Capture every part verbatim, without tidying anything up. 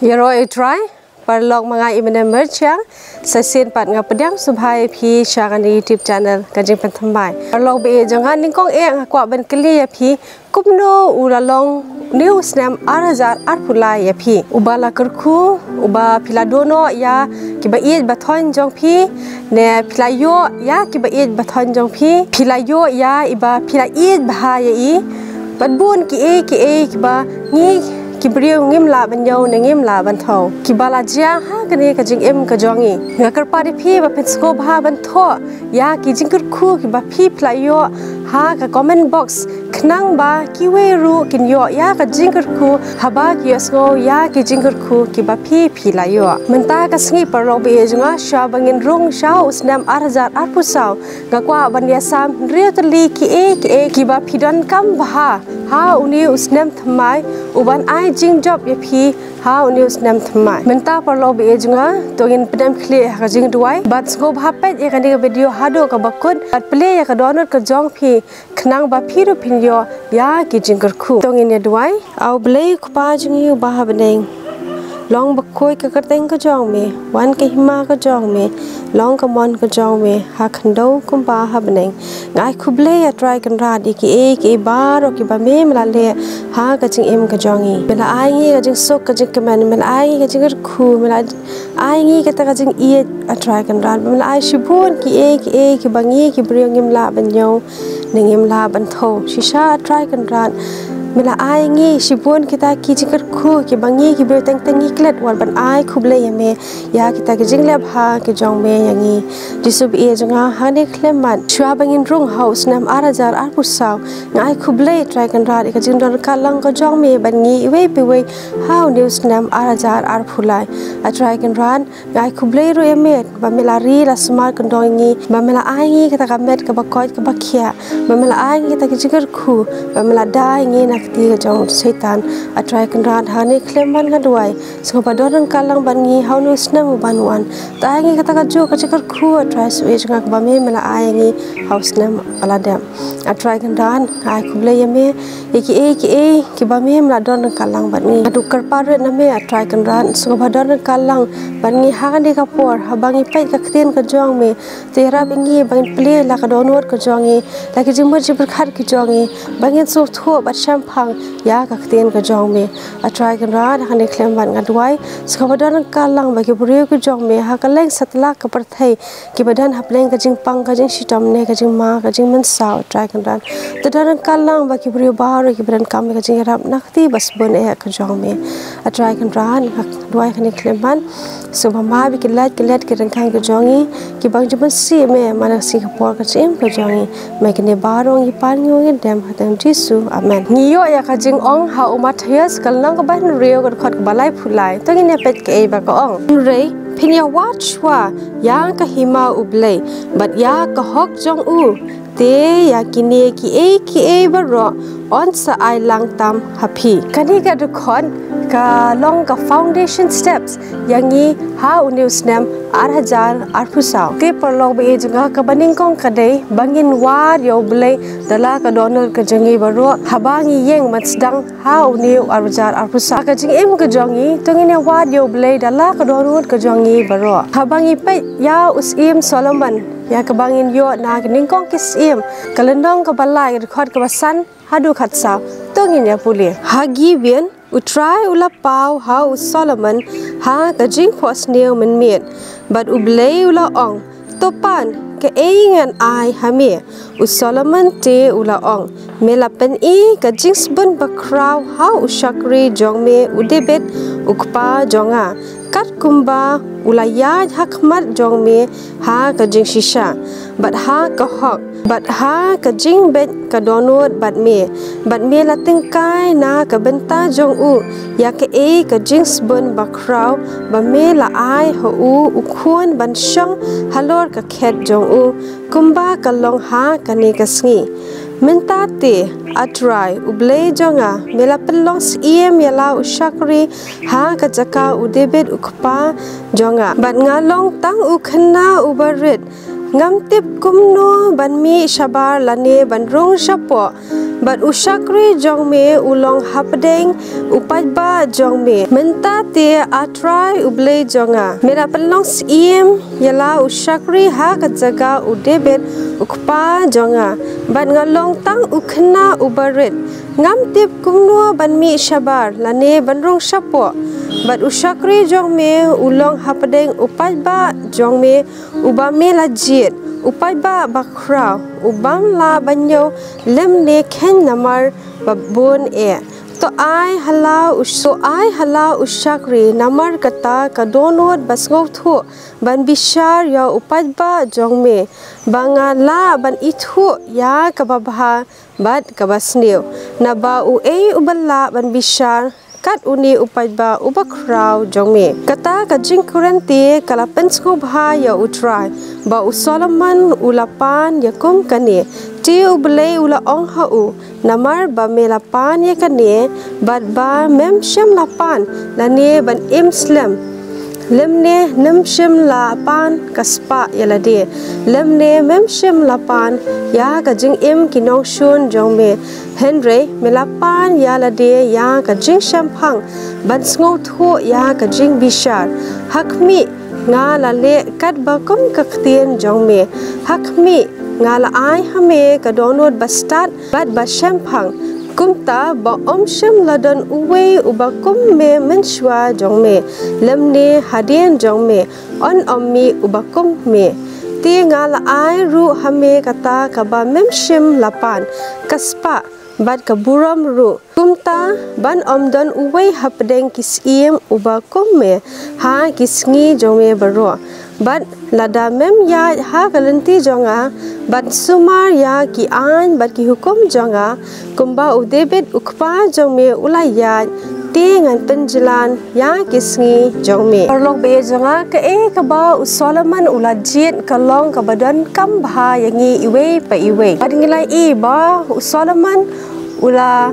Yero I try parlog mga imene merchang sasin pat nga pedang subhai phi shagan YouTube channel kajing pentambai parlog be jangan ningkong e nga kwa ban kli ya phi kupno uralong news nam arazar arpula ya phi ubala kerku uba piladono ya kiba id bathon jong phi ne pilayo ya kiba id bathon jong phi pilayo ya iba pila id bha ya i badbun ki e ki e kiba ni Kibriu ngim la banyo na ngim la bantho kibala jia ha kani ka jing em ka jongi ngakar pari phi ba pensko bha bantho ya ki jingkur khu ki ba phi playo ha ka comment box knang ba kiwe ru kin yo ya ka jingkur khu haba ki asgo ya ki jingkur khu ki ba phi phi la yo menta ka sngi parlo be junga sha bangin rung sha usnam arzar arpusau ngakwa banya sam riatli ki e ki e ki ba phidan kam ba ha uni usnam thamai uban ai jing job ya phi ha uni usnam thamai menta parlo be junga togin pedam khle ha jing duai bat sgo bha pet e kan video hado ka bakut bat play ya ka donor ka jong phi knang ba phi ru phin yo ya ki jing kar khu tongin ya duai au blei khupa jingi ba ha beneng long bakoi ka kateng ka jong me wan ka hima ka jong me long ka mon ka jong me ha khandau kum ba ha beneng ngai khuble ya try kan ra di ki e ki ba ro ki ba me mala le ha ka jing em ka jongi mela ai ngi ka jing sok ka jing kaman mela ai ka jing khu mela ai ngi ka ta ka jing e a try kan ra mela ai shibun ki e ki e ki bangi ki briong ngim la ban yo ningim la ban tho shisha try kan ra mila ai ngi shibun kita ki jingkar khu ki bangi ki be tang tangi klet wal ban ai khuble yame ya kita ki jingle bha ki jong me yangi disub e janga hane khleman chwa bangin rung house nam arazar arpusaw ngai khuble try kan ra ka jing dor kalang ka jong me ban ngi we pe we how news nam arazar arphulai a try kan ran ngai khuble ro yame ba mila ri la smart kan dongi ba mila ai ngi kita ka met ka ba koi ka ba khia ba mila ai ngi kita ki jingkar khu ba mila dai ngi na ti ka jong setan atrai kan ran hani kleman ga duai so ba dorang kalang ban ngi haunu snam ban wan ta ngi kata ka jo ka chakar khu atrai so e janga ba me mela ai ngi house nam ala dam atrai kan ran ai khuble yame eki e ki e ki ba me mela dorang kalang ban ngi adu kar par na me atrai kan ran so ba dorang kalang ban ngi ha ga ka por ha bangi pai ka kten ka jong me tera bangi bang ple la ka donor ka jongi la ki jimur jibur khat ki jongi bangin so tho ba sham phang ya ka kten ka jong me a try kan ra ha ne klem ban ga duai skhabadan kalang ba ki bure ku jong me ha ka leng satla ka par thai ki badan hapleng ka jing pang ka jing sitam ne ka jing ma ka jing man saw try kan ran tadan kalang ba ki bure ba ro ki badan kam ka jing rap nakti bas bon e ka jong me a try kan ran ha duai ha ne klem ban so ba ma bi ki lat ki lat ki ran khang ka jongi ki bang jibun si me mana si ka por ka chim ka jongi me ki ne ba ro ngi pan ngi ngi dem ha tam jisu amen ni yo ya ka jing ong ha umathias kal nang ka ban reo ka khot ka balai phulai to ngi ne pet ke ba ka ong rei phin ya watch wa ya ka hima ublei but ya ka hok jong u te ya kine ki e ki e ba ro on sa ai lang tam happy kani ka du khon ka long ka foundation steps yangi ha unius nam ar hazar ar pusaw ke parlog be janga ka baning kong ka dei bangin war yo blei dala ka donor ka jangi baro habangi yeng matsdang ha uniu ar hazar ar pusaw ka jing em ka jongi tongi ne war yo blei dala ka donor ka jongi baro habangi pe ya us im solomon ya ka bangin yo na ka ningkong kis im kalendong ka balai ka khot ka basan hadu khat saw tongi ne puli hagi bien utrai ula pau ha Solomon ha ka jing phos neu men met but ublei ula ong topan ke eingan ai ha me u Solomon te ula ong mela pen e ka jing sbun ba kraw ha u shakri jong me u debet ukpa jonga kat kumba ula ya hakmat jong me ha ka jing shisha but ha ka hok but ha ka jing bet ka donut bat me bat me la tingkai na ka benta jong u ya ke e ka jing sbun ba kraw ba me la ai ho u u khun ban shong halor ka khet jong u kumba ka long ha ka ne ka sngi menta te atrai ublei jonga mela pelong iem yala ushakri ha ka jaka u debet ukpa jonga bat nga long tang u khna ubarit ngam tip kumno ban mi shabar lane ban rong shapo bat ushakri jong me ulong hapdeng upat ba jong me menta te atrai uble jonga mera pelong sim yala ushakri ha kajaga udebet ukpa jonga bat ngalong tang ukhna ubarit ngam tip kumno ban mi shabar lane banrong shapo bat ushakri jong me ulong hapdeng upat ba jong me ubame lajit upai ba bakra ubam la banyo lemne khen namar babun e to ai hala uso ai hala ushakri namar kata kadonot basngau thu ban bishar ya upai ba jongme banga la ban ithu ya kababha bat kabasneu naba u e uballa ban bishar kat uni upai ba ubakrau jongme kata kajing kurenti kalapen sko bha ya utrai ba usolaman ulapan yakum kane ti uble ula ong hau namar ba melapan ya kane bad ba mem shem lapan lane ban im slam lemne nem shem lapan kaspa yalade lemne mem shem lapan ya kajing im kinong shun jongme henry melapan yalade ya kajing shampang ban sngo thu ya kajing bishar hakmi nga la le kat ba kum kaktien jongme hakmi nga la ai hame kadonot bastat bat ba shampang kumta ba om shem ladan uwe uba kum me menshwa jongme lemne hadien jongme on ommi uba kum me ti nga la ai ru hame kata kaba mem shem lapan kaspa bat kaburam ru kumta ban omdon uwe hapdeng kisiem uba kum me ha kisngi jongme baro bat lada mem ya ha galanti jonga bat sumar ya ki an bat ki hukum jonga kumba udebet ukpa jongme ulaya ti ngan penjelan ya kisngi jongme perlong be jonga ke e ka ba usolaman ulajit kalong ka badan kam bha yangi iwe pa iwe bat ngilai i ba usolaman ula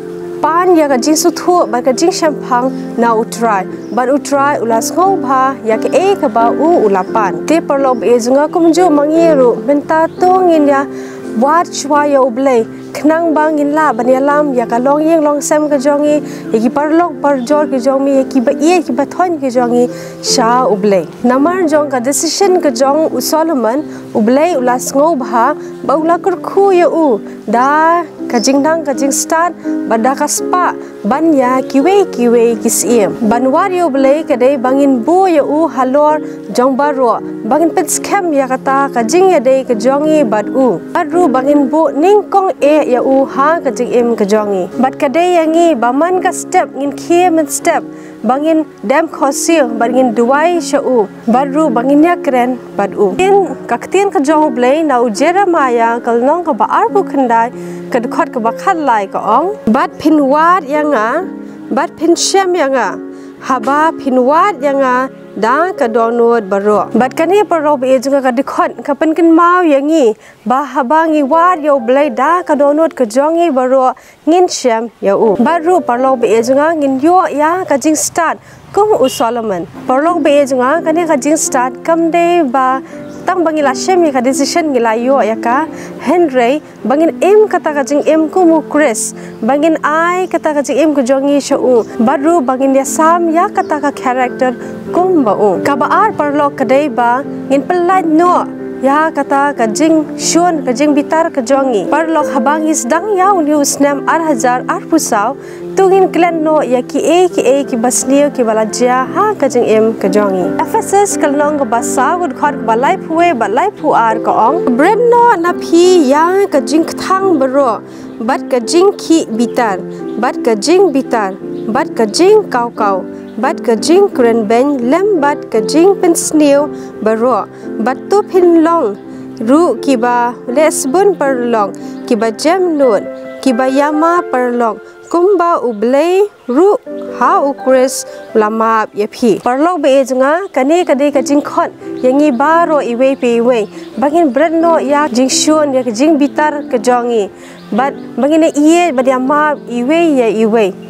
pan ya ka jing suthu ba ka jing shampang na utrai ban utrai ula sngau bha ya ke e ka ba u ula pan te perlob e junga kumjo mangiru menta tongin ya wat chwa ya uble khnang bangin la banyalam ya ka long yeng long sem ka jongi ya ki parlok par jor ki jongi ya ki ba ye ki ba thon ki jongi sha uble namar jong ka decision ka jong usoluman uble ula sngau bha ba ula kur khu ya u da ka jingdang ka jing start bada ka spa ban ya kiwe kiwe kisiem ban wario ble ka dei bangin bo ya u halor jong baro bangin pet scam ya kata ka jing ya dei ka jongi bad u adru bangin bo ning kong e ya u ha ka jing em ka jongi bat ka dei yangi baman ka step ngin kiem step bangin dam khosil bangin duai sha u badru bangin ya kren bad u in kaktien ka jong ble na u jeremiah kalnong ka ba ar bu khandai ka khot ka ba khat lai ka ong bat phinwat yanga bat phin shem yanga haba phinwat yanga da ka donot baro bat kani paro be junga ka dikhot ka pen kin mau yangi ba habangi wat yo blai da ka donot ka jongi baro ngin shem ya u baru parlo be junga ngin yo ya ka jing start kum u solomon parlo be junga kani ka jing start kam de ba tang bangila shem ka decision ngila yo ya ka henry bangin em kata ka jing em ku mu chris bangin ai kata ka jing em ku jongi sha u baru bangin ya sam ya kata ka character kum ba u ka ba ar parlo ka dei ba ngin pelai no ya kata ka jing shun ka jing bitar ka jongi parlo habang is dang ya uni usnam ar hazar ar pusau tungin klan no ya ki e ki e ki basniyo ki bala jia ha ka jing em ka jongi ephesus kalong ka basa gud khot ba lai phuwe ba lai phu ar ka ong brem no na phi ya ka jing thang baro bat ka jing ki bitar bat ka jing bitar bat ka jing kau kau bat ka jing kren ben lem bat ka jing pen snew baro bat tu phin long ru ki ba lesbon per long ki ba jam non ki ba yama per long kumba uble ru ha ukris lama yapi parlok be junga kane kade ka jing khot yangi baro iwe pe iwe bangin bread no ya jing shon ya jing bitar ka jongi but bangin iye badia ma iwe ya iwe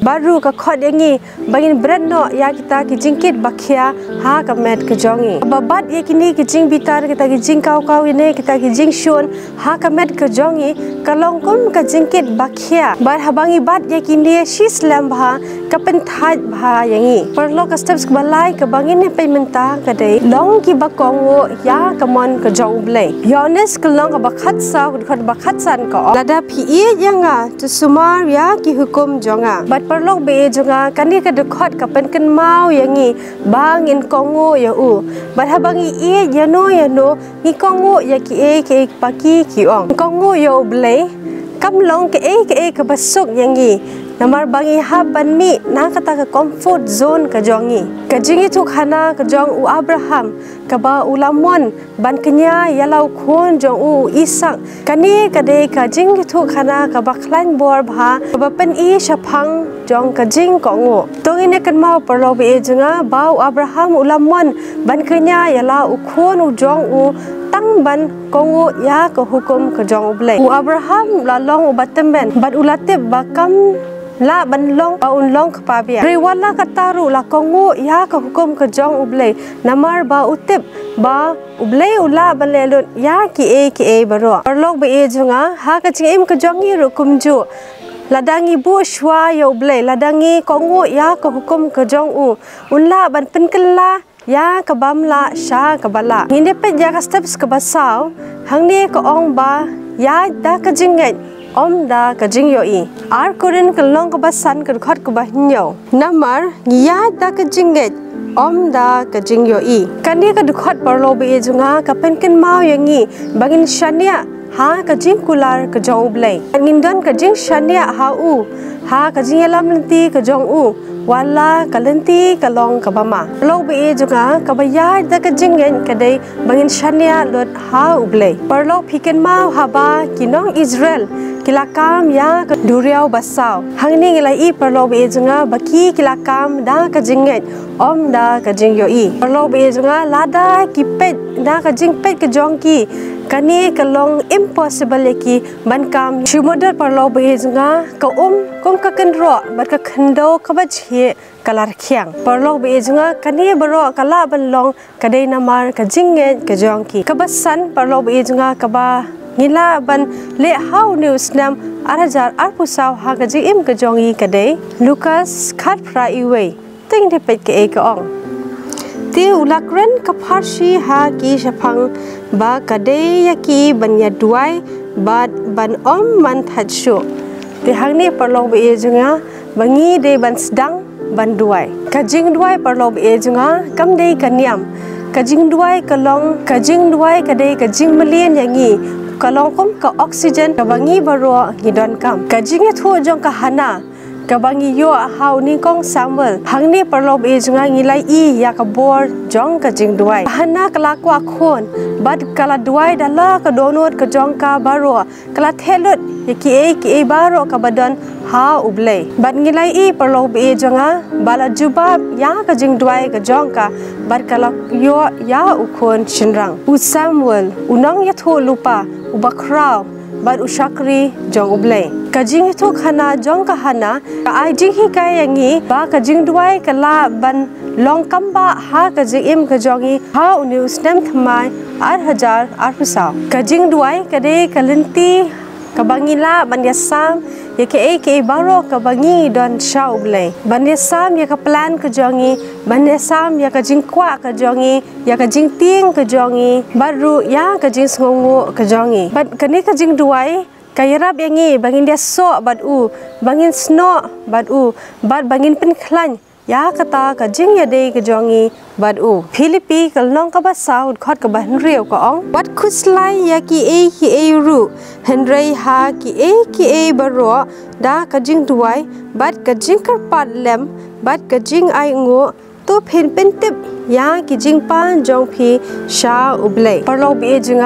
baru ka khot yangi bangin brand no ya kita ki jingkit bakhia ha ka met ka jongi babat ye kini ki jing bitar kita ki jing kau kau ini kita ki jing shon ha ka met ka jongi kalong kum ka jingkit bakhia bar habangi bat ye kini shis lam bha ka pen thai bha yangi perlo ka steps ka balai ka bangin ne pe menta ka dei long ki bakongo ya ka mon ka jong blai yones ka long ka bakhat sa khot bakhat san ka lada phi ye yanga tu sumar ya ki hukum jonga bat perlo be jonga kani ka de khot ka pen kan mau yangi bangin kongo ya u bat habangi ye ya no ya no ni kongo ya ki e ki paki ki ong kongo yo blai kam long ke e ke e ka basuk yangi namar bangi ha ban mi na kata ka comfort zone ka jongi ka jingi tu khana ka jong u Abraham ka ba ulamon ban kenya yalau khon jong u Isak kani ka de ka jingi tu khana ka ba khlan bor bha ka ba pen i shaphang jong ka jing ko ngo tongi ne kan mau parlo be junga ba Abraham ulamon ban kenya yalau khon u jong u tang ban kongo ya ka hukum ka jong blai u Abraham la long u batemben bat ulatep bakam la ban long ba un long ka bia riwala ka taru la kongo ya ka hukum ka jong ublei namar ba utip ba ublei ula ban le lut ya ki e ki e baro parlok be e junga ha ka chim ka jong i ru kumju ladangi bu shwa yo blei ladangi kongo ya ka hukum ka jong u unla ban pen kala ya ka bamla sha ka bala ngine pe ya ka steps ka basau hangni ka ong ba ya da ka jingai om da ka jing yo i ar koren ka long ka basan ka khot ka ba nyo namar ya da ka jinget om da ka jing yo i kani ka khot parlo be junga ka pen ken mau yangi bangin shania ha ka jing kular ka jong blai ngin don ka jing shania ha u ha ka jing lam lanti ka jong u wala kalanti kalong kabama lo be junga ka ba ya da ka jingen ka dei bangin shania lot ha ublei parlo phiken mau haba kinong Israel kilakam ya ka duriau basau hangni ngelai i parlo be junga baki kilakam da ka jinget om da ka jing yo i parlo be junga lada ki pet da ka jing pet ka jong ki kani kalong impossible ki ban kam shimoder parlo be junga ka um kom ka kan ro bat ka khando ka ba che kalar khiang parlo be junga kani baro kala ban long kadai namar ka jinget ka jong ki ka basan parlo be junga ka ba ngila ban le how news nam arajar arpusaw ha ka ji im ka jongi kadai Lucas khat fra iwe ting de pet ke e ka ong ti ulakren ka pharshi ha ki shaphang ba kadai ya ki ban ya duai bat ban om man thatshu ti hangni parlo be junga bangi de ban sedang ban duai ka jing duai parlo be junga kam dei ka niam ka jing duai ka long ka jing duai ka dei ka jing malien yangi kalong kum ka oxygen ka bangi baro ngidon kam ka jinge thu jong ka hana ka bangi yo hau ni kong Samuel hangni parlo be junga ngilai i ya ka bor jong ka jing duai hana kala kwa khon bad kala duai dala ka donot ka jong ka baro kala thelut ki e ki e baro ka badon ha ublei bad ngilai i parlo be jonga bala juba ya ka jing duai ka jong ka bad kala yo ya u khon chinrang u Samuel unang ya thu lupa ubakrao bad ushakri jong ublei kajing thu khana jong ka hana ka ai jing hi ka yangi ba kajing duai kala ban long kamba ha ka jing im ka jongi ha news nam thamai ar hajar ar pusaw kajing duai kade kalanti kabangila ban yasam ya ke e ke baro ka bangi don shaw blai ban yasam ya ka plan ka jongi ban yasam ya ka jing kwa ka jongi ya ka jing ting ka jongi baru ya ka jing sngongo ka jongi ban kani ka jing duai kayarap yangi bangin dia so bad u bangin sno bad u bad bangin pen khlan ya kata ka jing ya dei ka jongi bad u Philippi kal nong ka ba saud khot ka ban riau ka ong wat khuslai ya ki e ki e ru henrei ha ki e ki e baro da ka jing duai bad ka jing kar pat lem bad ka jing ai ngo to phen pen tip ya ki jing pan jong phi sha ublei parlo be jinga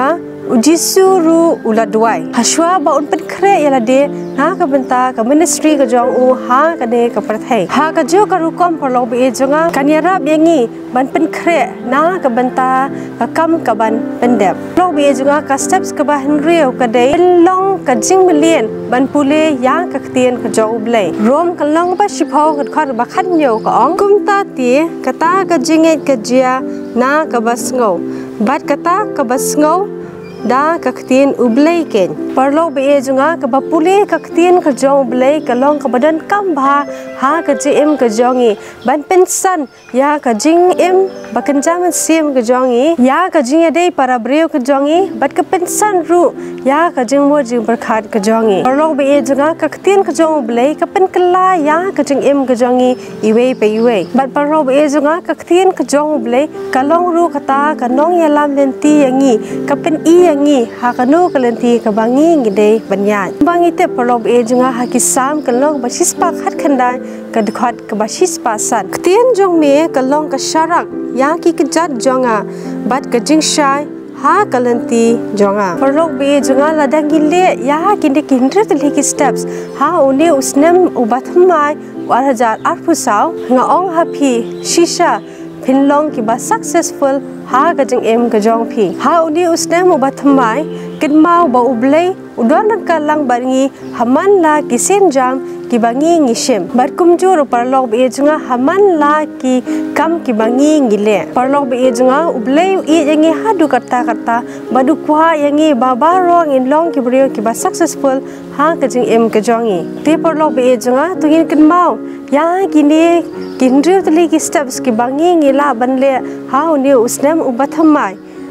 uji suru uladwai haswa ba un pen kre yala de na ka benta ka ministry ka jong u ha ka de ka prathai ha ka jo ka rukom parlo be jonga kanyara bengi ban pen kre na ka benta ka kam ka ban pendep lo be jonga ka steps ka ba henriu ka de long ka jing million ban pule ya ka tien ka jo ublai rom ka long ba shipho ka khar ba khan yo ka ong kum ta ti ka ta ka jinget ka jia na ka basngo bat ka ta ka basngo da kaktin ublay ken parlo be junga ka bapule kaktin ka jong ublay ka long ka badan kam bha ha ka jim ka jongi ban pensan ya ka jing em bakan jaman sim ka jongi ya ka jing dei para breu ka jongi bat ka pensan ru ya ka jing mo jing berkhat ka jongi parlo be junga kaktin ka jong ublay ka pen kala ya ka jing em ka jongi iwe pe iwe bat parlo be junga kaktin ka jong ublay ka long ru kata ka nong ya lam lenti yangi ka pen i yangi hakanu kalenti ka bangi ngide banyan bangi te parlob e junga hakisam kalong basis pa khat khandai ka dkhat ka basis pa san ktien jong me kalong ka sharak ya ki kjat jonga bat ka jingshai ha kalenti jonga parlob be junga ladangi le ya kinde kindre tli ki steps ha une usnem ubathmai war hajar arpusau nga ong happy shisha pinlong ki ba successful ha ka jing em ka jong phi ha uni usne mo bathmai kin mau ba ublei udon ka lang bangi haman la kisen jam ki bangi ngisem bar kumjur parlok be junga haman la ki kam ki bangi ngile parlok be junga ublei i yangi hadu karta karta badu kwa yangi baba rong in long ki brio ki ba successful ha ka jing em ka jongi te parlok be junga tungin kin mau ya gini kindru tli ki steps ki bangi ngila banle ha uni usnem ubathamai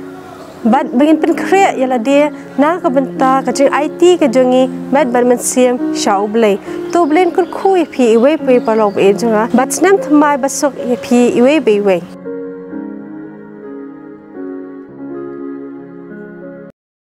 bat bangin pen kre yala de na ka benta ka jing it ka jongi mat barman sim shaublei to blen kur khu phi iwe pe parlok e junga bat snem thamai basok e phi iwe be we